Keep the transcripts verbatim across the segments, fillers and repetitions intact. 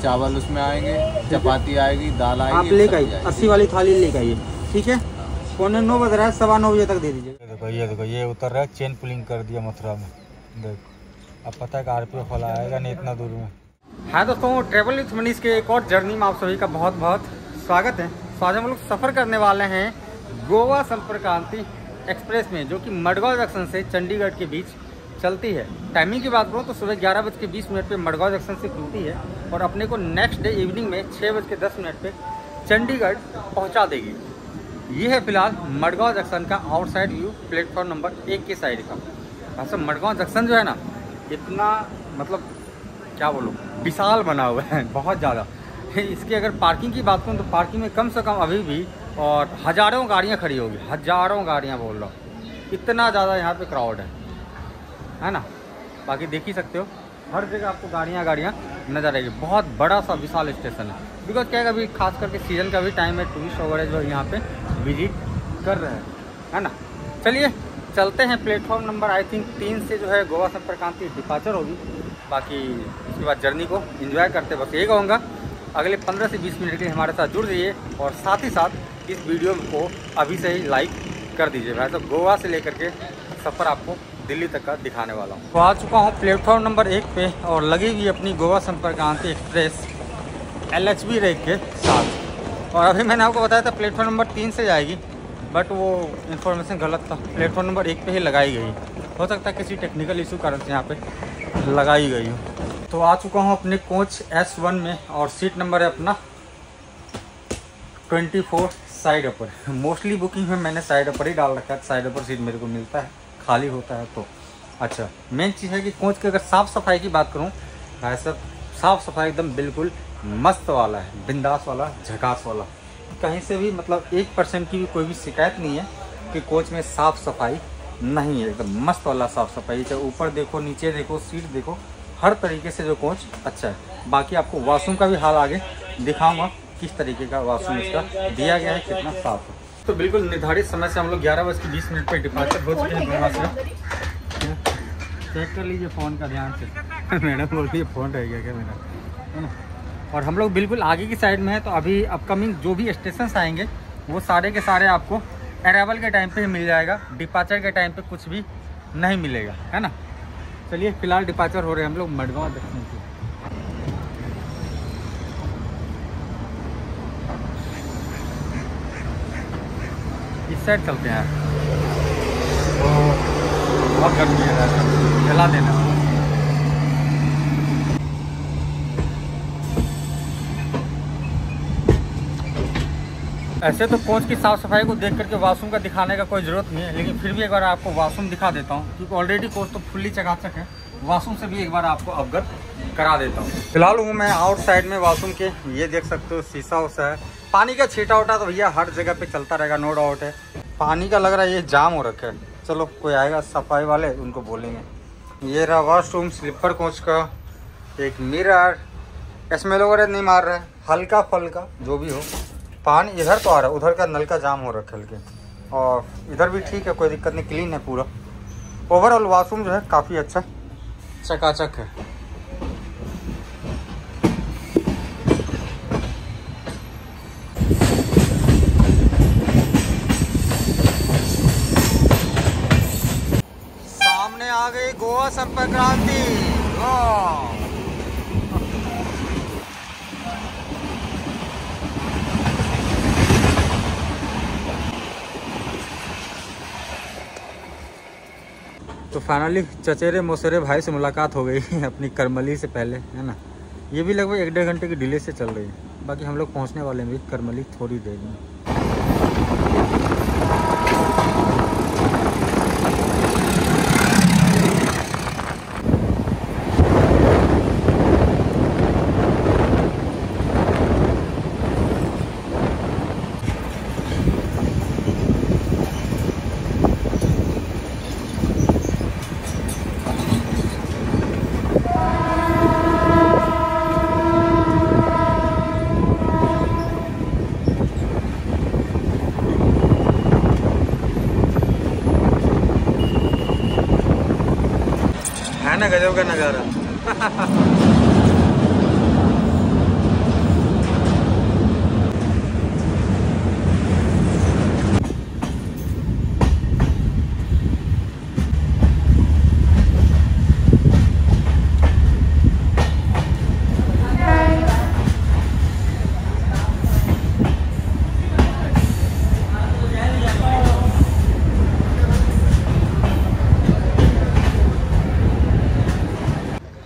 चावल उसमें आएंगे, चपाती आएगी, दाल आएगी। आप लेकर आइए, अस्सी वाली थाली लेकर आइए, ठीक है। पौने नौ बज रहा है, सवा नौ बजे तक दे दीजिए। देखो ये देखो ये उतर रहा है, चेन पुलिंग कर दिया मथुरा में। देखो अब पता है कि आरपीएफ वाला आएगा नहीं इतना दूर में। हाँ दोस्तों, ट्रेवल विथ मनीष के एक और जर्नी में आप सभी का बहुत बहुत स्वागत है। तो आज हम लोग सफ़र करने वाले हैं गोवा संपर्क क्रांति एक्सप्रेस में, जो कि मडगांव जंक्शन से चंडीगढ़ के बीच चलती है। टाइमिंग की बात करूँ तो सुबह ग्यारह बज के बीस मिनट पर मडगांव जंक्शन से खुलती है और अपने को नेक्स्ट डे इवनिंग में छः बज के दस मिनट पर चंडीगढ़ पहुँचा देगी। ये है फिलहाल मडगांव जंक्शन का आउटसाइड व्यू, प्लेटफॉर्म नंबर एक के साइड का। वैसे मडगांव जंक्शन जो है ना, इतना मतलब क्या बोलूँ, विशाल बना हुआ है बहुत ज़्यादा। इसकी अगर पार्किंग की बात करूँ तो पार्किंग में कम से कम अभी भी और हज़ारों गाड़ियाँ खड़ी होगी, हज़ारों गाड़ियाँ बोल रहा हूँ, इतना ज़्यादा यहाँ पे क्राउड है, है ना। बाकी देख ही सकते हो हर जगह आपको गाड़ियाँ गाड़ियाँ नजर आएगी। बहुत बड़ा सा विशाल स्टेशन है, बिकॉज क्या है अभी खास करके सीजन का भी टाइम है, टूरिस्ट वगैरह जो यहाँ पे विजिट कर रहे हैं, है ना। चलिए चलते हैं प्लेटफॉर्म नंबर आई थिंक तीन से जो है गोवा संपर्क क्रांति डिपार्चर होगी। बाकी उसके बाद जर्नी को एंजॉय करते बस ये कहूँगा, अगले पंद्रह से बीस मिनट के लिए हमारे साथ जुड़ जाइए और साथ ही साथ इस वीडियो को अभी से ही लाइक कर दीजिए। वैसे तो गोवा से लेकर के सफ़र आपको दिल्ली तक का दिखाने वाला हूँ। तो आ चुका हूँ प्लेटफॉर्म नंबर एक पे और लगी हुई अपनी Goa Sampark Kranti express L H B rake के साथ। और अभी मैंने आपको बताया था प्लेटफॉर्म नंबर तीन से जाएगी, बट वो इन्फॉर्मेशन गलत था, प्लेटफॉर्म नंबर एक पे ही लगाई गई। हो सकता है किसी टेक्निकल इशू कारण से यहाँ पे लगाई गई हो। तो आ चुका हूँ अपने कोच एस वन में और सीट नंबर है अपना twenty four side upper. Mostly booking में मैंने साइड अपर ही डाल रखा है, साइड अपर सीट मेरे को मिलता है, खाली होता है तो। अच्छा, मेन चीज़ है कि कोच की अगर साफ़ सफाई की बात करूँ, ऐसा साफ़ सफाई एकदम बिल्कुल मस्त वाला है, बिंदास वाला, झकास वाला। कहीं से भी मतलब एक परसेंट की भी कोई भी शिकायत नहीं है कि कोच में साफ़ सफाई नहीं है, एकदम मस्त वाला साफ़ सफाई। चाहे ऊपर देखो, नीचे देखो, सीट देखो, हर तरीके से जो कोच अच्छा है। बाकी आपको वॉशरूम का भी हाल आगे दिखाऊंगा, किस तरीके का वॉशरूम इसका दिया गया है, कितना साफ़ है। तो बिल्कुल निर्धारित समय से हम लोग ग्यारह बज के बीस मिनट पर डिपार्चर हो चुके हैं गोवा से। चेक कर लीजिए फ़ोन का ध्यान से। मैडम बोल रही है फ़ोन रह गया क्या मेरा, है ना। और हम लोग बिल्कुल आगे की साइड में है, तो अभी अपकमिंग जो भी स्टेशन आएंगे वो सारे के सारे आपको अराइवल के टाइम पे ही मिल जाएगा, डिपार्चर के टाइम पे कुछ भी नहीं मिलेगा, है ना। चलिए फिलहाल डिपार्चर हो रहे हैं हम लोग मडगांव जंक्शन से। इस साइड चलते हैं, बहुत गर्मी है, जला देना। ऐसे तो कोच की साफ़ सफाई को देख करके वॉशरूम का दिखाने का कोई ज़रूरत नहीं है, लेकिन फिर भी एक बार आपको वॉशरूम दिखा देता हूँ, क्योंकि ऑलरेडी कोच तो फुल्ली चकाचक है। वॉशरूम से भी एक बार आपको अवगत करा देता हूँ। फिलहाल हूँ मैं आउटसाइड में वॉशरूम के, ये देख सकते हो शीशा उसा है। पानी का छीटा उठा तो भैया हर जगह पे चलता रहेगा, नो डाउट है। पानी का लग रहा है ये जाम हो रखा है, चलो कोई आएगा सफाई वाले उनको बोलेंगे। ये रहा वॉशरूम स्लीपर कोच का, एक मिरर, स्मेल वगैरह नहीं मार रहा है, हल्का फल्का जो भी हो। पानी इधर तो आ रहा है, उधर का नल का जाम हो रखा है हल्के, और इधर भी ठीक है, कोई दिक्कत नहीं, क्लीन है पूरा। ओवरऑल वॉशरूम जो है काफ़ी अच्छा चकाचक है। सामने आ गई गोवा संपर्क क्रांति। तो फाइनली चचेरे मोसेरे भाई से मुलाकात हो गई अपनी करमली से पहले, है ना। ये भी लगभग एक डेढ़ घंटे की डिले से चल रही है। बाकी हम लोग पहुंचने वाले हैं भी करमली थोड़ी देर में। है ना, गजब का नज़ारा।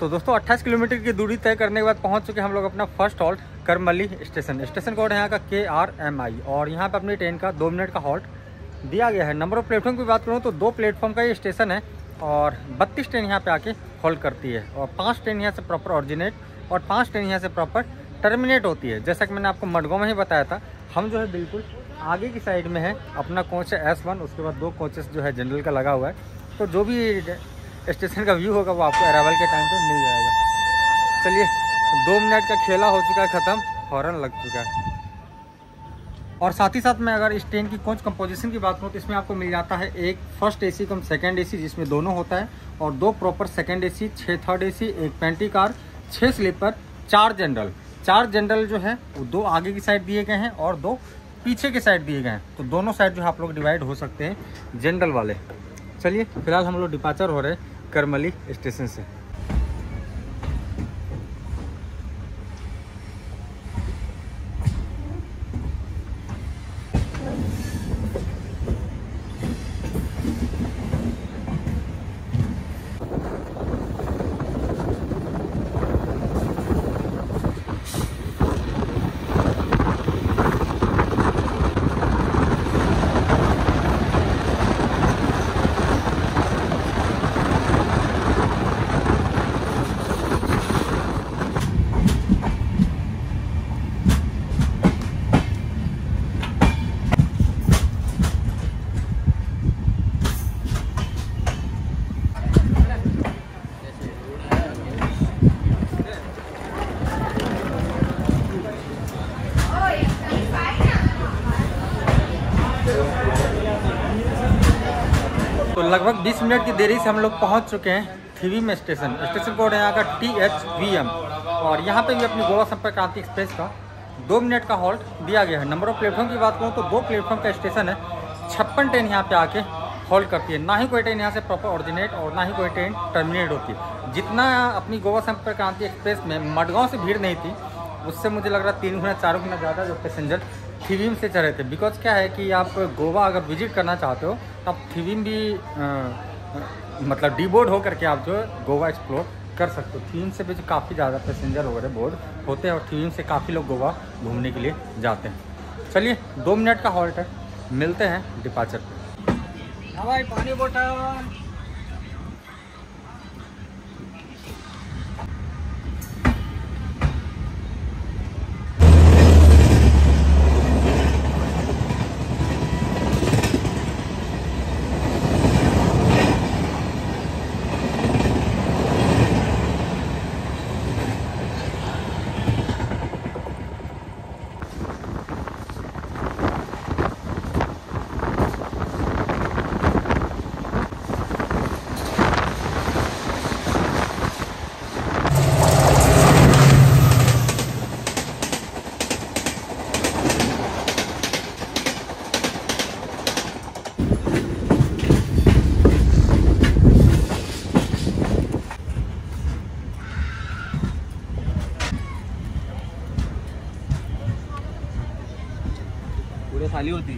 तो दोस्तों अट्ठाईस किलोमीटर की दूरी तय करने के बाद पहुंच चुके हम लोग अपना first halt Karmali station. Station code है यहाँ का के आर एम आई और यहाँ पे अपनी ट्रेन का दो मिनट का हॉल्ट दिया गया है। नंबर ऑफ प्लेटफॉर्म की बात करूँ तो दो प्लेटफॉर्म का ये स्टेशन है और बत्तीस ट्रेन यहाँ पे आके हॉल्ट करती है और पाँच ट्रेन यहाँ से प्रॉपर ऑरिजिनेट और पाँच ट्रेन यहाँ से प्रॉपर टर्मिनेट होती है। जैसा कि मैंने आपको मडगांव में ही बताया था, हम जो है बिल्कुल आगे की साइड में है। अपना कोच है एस वन, उसके बाद दो कोचेस जो है जनरल का लगा हुआ है। तो जो भी स्टेशन का व्यू होगा वो आपको अराइवल के टाइम पे मिल जाएगा। चलिए, दो मिनट का खेला हो चुका है ख़त्म, हॉर्न लग चुका है। और साथ ही साथ मैं अगर इस ट्रेन की कोच कंपोजिशन की बात करूँ तो इसमें आपको मिल जाता है एक first AC cum second AC, जिसमें दोनों होता है, और दो प्रॉपर सेकंड एसी, छः थर्ड एसी, एक पेंटी कार, छः स्लीपर, चार जनरल। चार जनरल जो है वो दो आगे की साइड दिए गए हैं और दो पीछे की साइड दिए गए हैं। तो दोनों साइड जो है आप लोग डिवाइड हो सकते हैं जनरल वाले। चलिए, फिलहाल हम लोग डिपार्चर हो रहे हैं करमली स्टेशन से। तो लगभग बीस मिनट की देरी से हम लोग पहुंच चुके हैं थीवीम स्टेशन। स्टेशन कोड है यहाँ का टी एच वी एम और यहाँ पे भी अपनी गोवा संपर्क क्रांति एक्सप्रेस का दो मिनट का हॉल्ट दिया गया है। नंबर ऑफ प्लेटफॉर्म की बात करूँ तो दो प्लेटफॉर्म का स्टेशन है। छप्पन ट्रेन यहाँ पे आके हॉल्ट करती है। ना ही कोई ट्रेन यहाँ से प्रॉपर ऑरिजिनेट और ना ही कोई ट्रेन टर्मिनेट होती है। जितना अपनी गोवा संपर्क क्रांति एक्सप्रेस में मडगांव से भीड़ नहीं थी, उससे मुझे लग रहा तीन गुना चार गुना ज़्यादा जो पैसेंजर थीवीम से चढ़े थे। बिकॉज क्या है कि आप गोवा अगर विजिट करना चाहते हो तो आप थीवीम भी आ, मतलब डी बोर्ड हो करके आप जो है गोवा एक्सप्लोर कर सकते हो। थीवीम से भी काफ़ी ज़्यादा पैसेंजर वगैरह बोर्ड होते हैं और थीवीम से काफ़ी लोग गोवा घूमने के लिए जाते हैं। चलिए, दो मिनट का हॉल्ट है, मिलते हैं डिपार्चर पे। हाँ भाई, पानी बोतल। खाली होती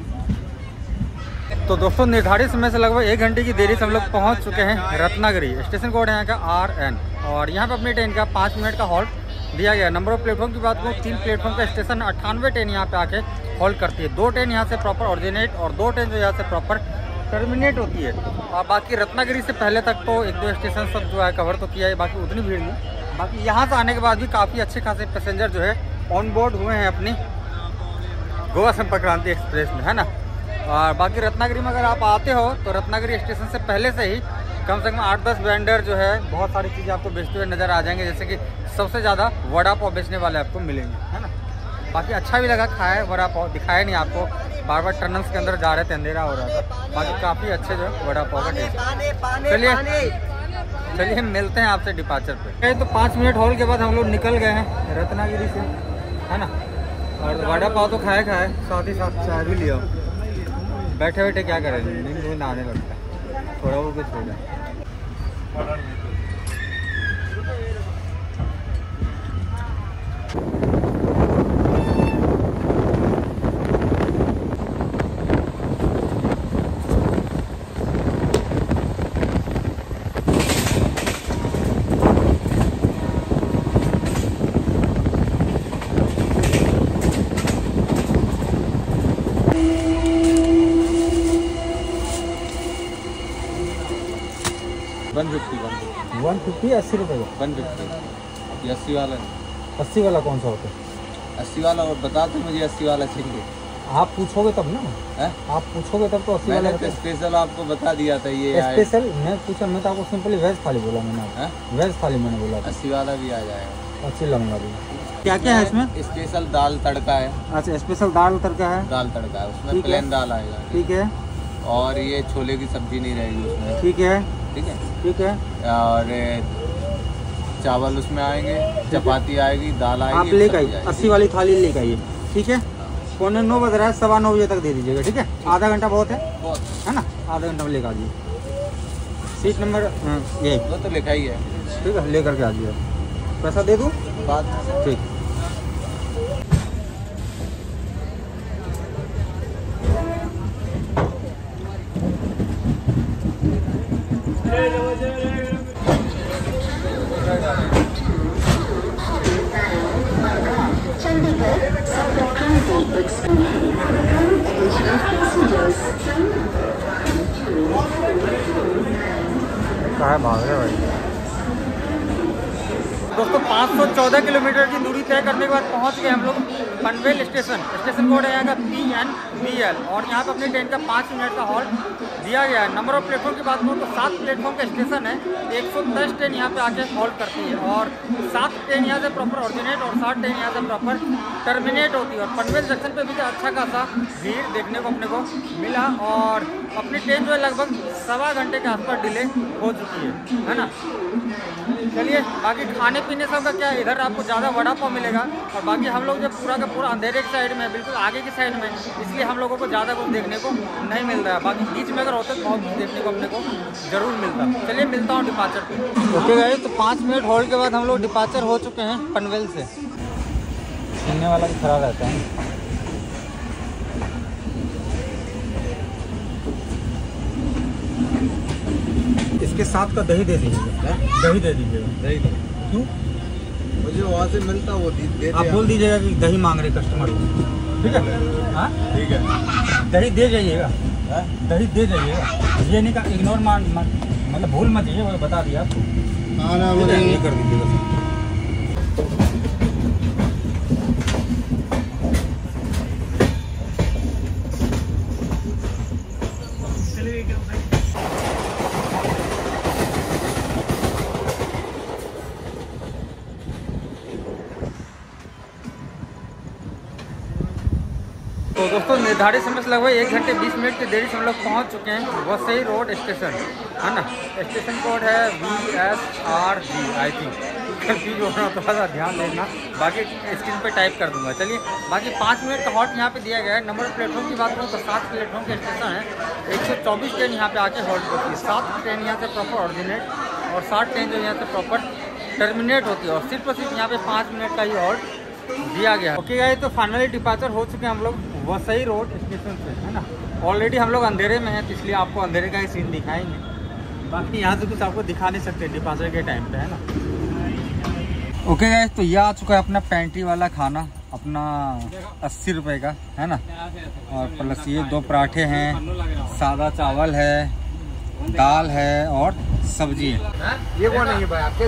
है। तो दोस्तों, निर्धारित समय से लगभग एक घंटे की देरी से हम लोग पहुंच चुके हैं रत्नागिरी। स्टेशन कोड है यहाँ का आर एन और यहाँ पे अपनी ट्रेन का पाँच मिनट का हॉल्ट दिया गया। नंबर ऑफ प्लेटफॉर्म की बात करूँ, तीन प्लेटफॉर्म का स्टेशन, अट्ठानवे ट्रेन यहाँ पे आके हॉल्ट करती है। दो ट्रेन यहाँ से प्रॉपर ऑरिजिनेट और दो ट्रेन जो यहाँ से प्रॉपर टर्मिनेट होती है। और बाकी रत्नागिरी से पहले तक तो एक दो स्टेशन सब जो है कवर तो किया है, बाकी उतनी भीड़ नहीं। बाकी यहाँ से आने के बाद भी काफ़ी अच्छे खासे पैसेंजर जो है ऑन बोर्ड हुए हैं अपनी गोवा संपर्क क्रांति एक्सप्रेस में, है ना। और बाकी रत्नागिरी में अगर आप आते हो तो रत्नागिरी स्टेशन से पहले से ही कम से कम आठ दस वेंडर जो है बहुत सारी चीज़ें आपको बेचते हुए नज़र आ जाएंगे। जैसे कि सबसे ज़्यादा वड़ा पाव बेचने वाले आपको मिलेंगे, है ना। बाकी अच्छा भी लगा, खाया वड़ा पाव, दिखाया नहीं आपको, बार बार टनल्स के अंदर जा रहे थे, अंधेरा हो रहा था। बाकी काफ़ी अच्छे जो है वड़ा पाव का टेस्ट। चलिए चलिए मिलते हैं आपसे डिपार्चर पे। तो पाँच मिनट हॉल के बाद हम लोग निकल गए हैं रत्नागिरी से, है ना। और वड़ा पाव तो खाए खाए, साथ ही साथ चाय भी लिया। बैठे बैठे क्या करें, नींद नींद आने लगता है, थोड़ा वो कुछ हो जाए। फिफ्टी अस्सी रुपये का। One fifty. ये अस्सी वाला है। अस्सी वाला कौन सा होता है? अस्सी वाला और बता दो मुझे अस्सी वाला चाहिए। आप पूछोगे तब ना है? आप पूछोगे तब तो अस्सी वाला मैंने तो स्पेशल आपको बता दिया था ये स्पेशल। मैं पूछा, मैं तो आपको सिंपली वेज थाली बोला मैंने। वेज थाली मैंने बोला। अस्सी वाला भी आ जाएगा। अस्सी लूँगा भी। क्या क्या है इसमें? स्पेशल दाल तड़का है। अच्छा, स्पेशल दाल तड़का है। दाल तड़का है, उसमें प्लेन दाल आएगा। ठीक है। और ये छोले की सब्जी नहीं रहेगी उसमें। ठीक है। ठीक है ठीक है। और चावल उसमें आएंगे, चपाती आएगी, दाल आएगी। आप लेकर आइए, अस्सी वाली थाली लेकर आइए। ठीक है। पौने नौ बज रहा है, सवा नौ बजे तक दे दीजिएगा। ठीक है, आधा घंटा बहुत है है ना? आधा घंटा में लेकर आ जाइए। सीट नंबर ये वो तो लिखा ही है। ठीक है, लेकर के आ जाइए। पैसा दे दूँ? बात ठीक। कहाँ भाग रहे भाई? दोस्तों पाँच सौ चौदह किलोमीटर की दूरी तय करने के बाद पहुंच गए हम लोग पनवेल स्टेशन। स्टेशन कोड आएगा पी एन बी एल और यहाँ पे अपनी ट्रेन का पाँच मिनट का हॉल्ट दिया गया है। नंबर ऑफ प्लेटफॉर्म की बात करूँ तो सात प्लेटफॉर्म का स्टेशन है। एक सौ दस ट्रेन यहाँ पे आके हॉल्ट करती है और सात ट्रेन यहाँ से प्रॉपर ऑरिजिनेट और सात ट्रेन यहाँ से प्रॉपर टर्मिनेट होती है। और पनवेल जंक्शन पे भी अच्छा खासा भीड़ देखने को अपने को मिला और अपनी ट्रेन जो है लगभग सवा घंटे के आसपास डिले हो चुकी है है ना। चलिए बाकी खाने पीने सब का क्या, इधर आपको ज़्यादा वड़ा पाव मिलेगा और बाकी हम लोग जो पूरा का पूरा अंधेरे की साइड में, बिल्कुल आगे की साइड में, इसलिए हम लोगों को ज़्यादा कुछ देखने को नहीं मिल रहा है। बाकी बीच में अगर होते तो बहुत कुछ देखने को अपने को जरूर मिलता। चलिए मिलता हूँ डिपार्चर पे। ओके गाइस, तो पाँच मिनट होल्ड के बाद हम लोग डिपार्चर हो चुके हैं पनवेल से। सुनने वाला भी खड़ा रहता है। इसके साथ का दही दे दीजिएगा। दही दे दीजिएगा। दही क्यों? मुझे वहाँ से मिलता वो दे आप बोल दीजिएगा कि दही मांग रहे कस्टमर को। ठीक है। हाँ ठीक है, दही दे जाइएगा। दही दे जाइएगा। ये नहीं का इग्नोर मान मतलब भूल मत जाइए, वो बता दिया आपको। हाँ ना, ये कर दीजिएगा। तो दोस्तों निर्धारित समय से लगभग एक घंटे बीस मिनट की देरी से हम लोग पहुँच चुके हैं वसई रोड स्टेशन है ना। स्टेशन कोड है V S R D I think. Confuse हो रहा थोड़ा सा ध्यान देना, बाकी स्क्रीन पे टाइप कर दूंगा। चलिए बाकी पाँच मिनट का हॉल्ट यहाँ पे दिया गया है। नंबर प्लेटफॉर्म की बात करूँ तो सात प्लेटफॉर्म के स्टेशन है। एक सौ चौबीस ट्रेन यहाँ पे आके हॉल्ट होती है। सात ट्रेन यहाँ से प्रॉपर ऑरिजिनेट और सात ट्रेन जो यहाँ से प्रॉपर टर्मिनेट होती है और सिर्फ और सिर्फ यहाँ पे पाँच मिनट का ही हॉल्ट दिया गया। ओके गाइस, तो फाइनली डिपार्चर हो चुके हैं हम लोग वसई रोड स्टेशन से है ना। ऑलरेडी हम लोग अंधेरे में हैं तो इसलिए आपको अंधेरे का ही सीन दिखाएंगे। बाकी यहाँ से कुछ आपको दिखा नहीं सकते डिपार्चर के टाइम पे है ना। ओके गाइस, तो यह आ चुका है अपना पेंट्री वाला खाना, अपना अस्सी रुपये का है ना। और प्लस ये दो पराठे हैं, सादा चावल है, दाल है और सब्जी है। ये वो नहीं भाई आपके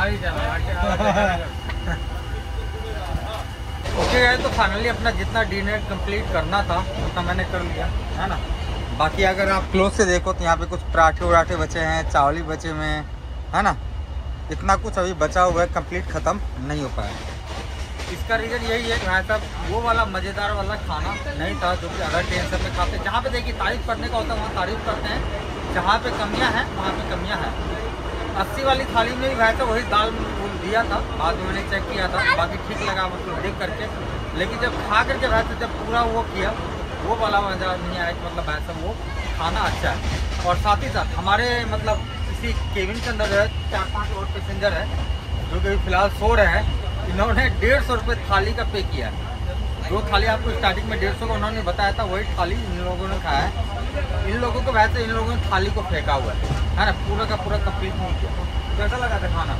ओके गए तो फाइनली अपना जितना डिनर कंप्लीट करना था उतना मैंने कर लिया है ना। बाकी अगर आप क्लोज से देखो तो यहाँ पे कुछ पराठे वराठे बचे हैं, चावल भी बचे हुए हैं है ना। इतना कुछ अभी बचा हुआ है, कंप्लीट ख़त्म नहीं हो पाया। इसका रीज़न यही है कि भाई साहब वो वाला मज़ेदार वाला खाना नहीं था जो कि अदर टेंशन में खाते। जहाँ पे देखिए तारीफ़ करने का होता है वहाँ तारीफ़ करते हैं, जहाँ पे कमियाँ हैं वहाँ पे कमियाँ हैं। अस्सी वाली थाली में भी भाई साहब वही दाल दिया था, बाद में मैंने चेक किया था, बाकी ठीक लगा मतलब देख करके। लेकिन जब खा करके भाई साहब जब पूरा वो किया वो वाला मज़ा नहीं आया कि मतलब भाई साहब वो खाना अच्छा है। और साथ ही साथ हमारे मतलब इसी केबिन के अंदर जो है चार पाँच और पैसेंजर है जो कि फिलहाल सो रहे हैं। इन्होंने डेढ़ सौ रुपये थाली का पे किया है। जो थाली आपको स्टार्टिंग में डेढ़ सौ का उन्होंने बताया था वही थाली इन लोगों ने खाया है। इन लोगों को वैसे इन लोगों ने थाली को फेंका हुआ है है ना, पूरा का पूरा कंप्लीट नहीं किया। कैसा लगा था खाना?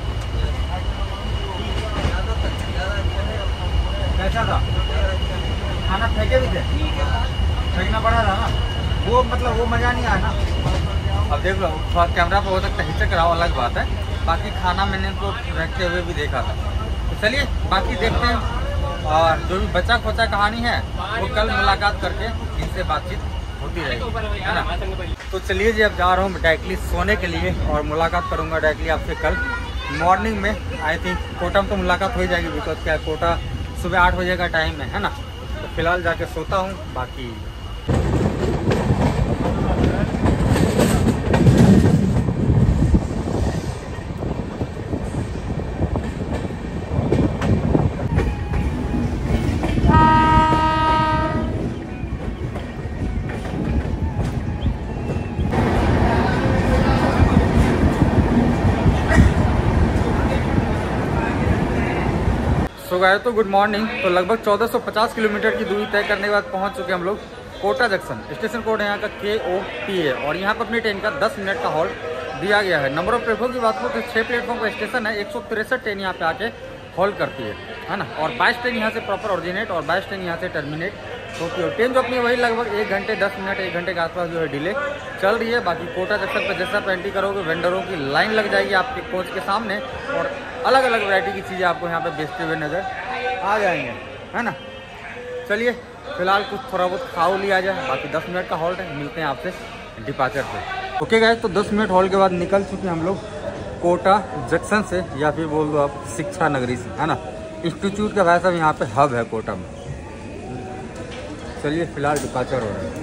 कैसा था खाना? फेंके भी थे, फेंकना पड़ा था ना, वो मतलब वो मज़ा नहीं आया ना। अब देख लो थोड़ा कैमरा पे हो सकता है हिचक रहा हो, अलग बात है, बाकी खाना मैंने तो रखते हुए भी देखा था। तो चलिए बाकी देखते हैं, और जो भी बचा खोचा कहानी है वो कल मुलाकात करके इनसे बातचीत होती रहेगी, है ना। तो चलिए जी, अब जा रहा हूँ डायरेक्टली सोने के लिए और मुलाकात करूँगा डायरेक्टली आपसे कल मॉर्निंग में। आई थिंक कोटा में तो मुलाकात हो ही जाएगी, बिकॉज क्या कोटा सुबह आठ बजे का टाइम है है ना। तो फिलहाल जाके सोता हूँ। बाकी तो गए तो गुड मॉर्निंग। तो लगभग चौदह सौ पचास किलोमीटर की दूरी तय करने के बाद पहुंच चुके हम लोग कोटा जंक्शन। स्टेशन कोड है यहाँ का के ओ टी है, और यहाँ पर अपनी ट्रेन का दस मिनट का हॉल्ट दिया गया है। नंबर ऑफ प्लेटफॉर्म की बात करूँ तो छः प्लेटफॉर्म का स्टेशन है, एक सौ तिरसठ ट्रेन यहाँ पे आके हॉल्ट करती है है ना। और बाईस ट्रेन यहाँ से प्रॉपर ऑरिजिनेट और बाईस ट्रेन यहाँ से टर्मिनेट होती है। ट्रेन जो अपनी वही लगभग एक घंटे दस मिनट एक घंटे के आसपास जो है डिले चल रही है। बाकी कोटा जंक्शन पर जैसा आप एंट्री करोगे वेंडरों की लाइन लग जाएगी आपके कोच के सामने, और अलग अलग वैरायटी की चीज़ें आपको यहाँ पे बेचते हुए नजर आ जाएंगे, है ना। चलिए फिलहाल कुछ थोड़ा बहुत खाओ लिया जाए। बाकी दस मिनट का हॉल्ट है, मिलते हैं आपसे डिपार्चर पे। ओके गाइस, तो दस मिनट हॉल्ट के बाद निकल चुके हम लोग कोटा जंक्शन से, या फिर बोल दो आप शिक्षा नगरी से, है ना। इंस्टीट्यूट का वैसा यहाँ पे हब है कोटा में। चलिए फिलहाल डिपार्चर हो रहा है।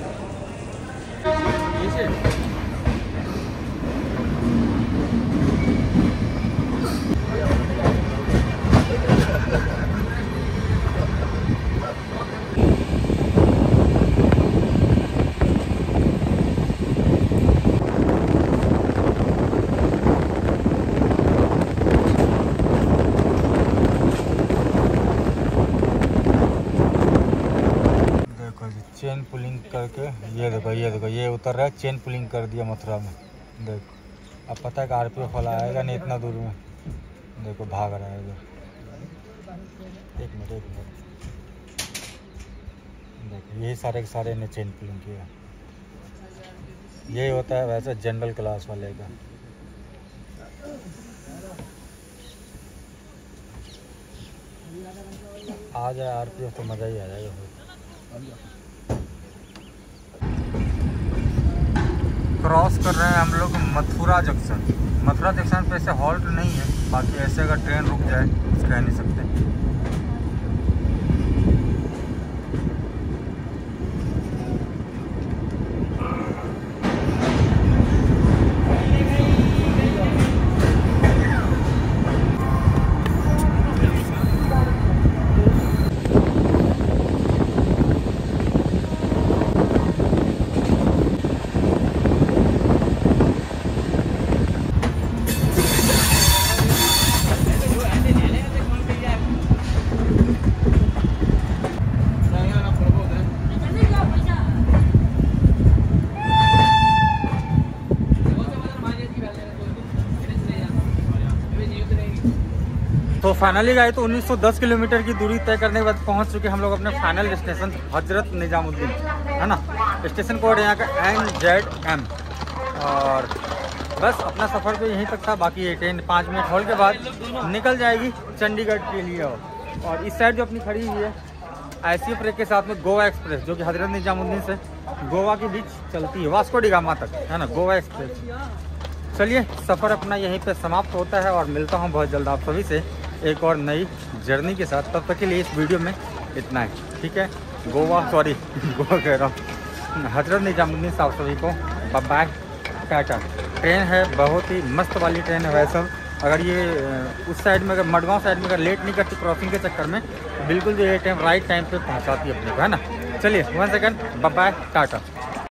चेन पुलिंग करके ये देखो ये देखो ये उतर रहा है। चेन पुलिंग कर दिया मथुरा में। देखो अब पता है कि आरपीएफ वाला आएगा नहीं इतना दूर में। देखो भाग रहा है इधर। एक मिनट एक मिनट देखो यही सारे के सारे ने चेन पुलिंग किया। यही होता है वैसे जनरल क्लास वाले का। आ जाए आरपीएफ तो मज़ा ही आ जाएगा। क्रॉस कर रहे हैं हम लोग मथुरा जंक्शन। मथुरा जंक्शन पे ऐसे हॉल्ट नहीं है, बाकी ऐसे अगर ट्रेन रुक जाए कुछ कह नहीं सकते। तो फाइनली गए तो उन्नीस सौ दस किलोमीटर की दूरी तय करने के बाद पहुंच चुके हम लोग अपने फाइनल डेस्टिनेशन हजरत निजामुद्दीन, है ना। स्टेशन कोड यहाँ का एन जेड एम। और बस अपना सफ़र तो यहीं तक था। बाकी ये ट्रेन पाँच मिनट हॉल्ट के बाद निकल जाएगी चंडीगढ़ के लिए। और इस साइड जो अपनी खड़ी हुई है आई सी एफ रेक के साथ में गोवा एक्सप्रेस, जो कि हजरत निजामुद्दीन से गोवा के बीच चलती है, वास्को डी गामा तक, है ना, गोवा एक्सप्रेस। चलिए सफ़र अपना यहीं पे समाप्त होता है और मिलता हूँ बहुत जल्द आप सभी से एक और नई जर्नी के साथ। तब तक के लिए इस वीडियो में इतना है, ठीक है। गोवा सॉरी गोवा कह रहा हूँ, हजरत निजामुद्दीन साहब सभी को बाय बाय टाटा। ट्रेन है बहुत ही मस्त वाली ट्रेन है। वैसे अगर ये उस साइड में अगर मडगांव साइड में अगर लेट नहीं करती क्रॉसिंग के चक्कर में, बिल्कुल जो ये टाइम राइट टाइम पे पहुंचाती है अपने को, है ना। चलिए one second, bye bye Tata.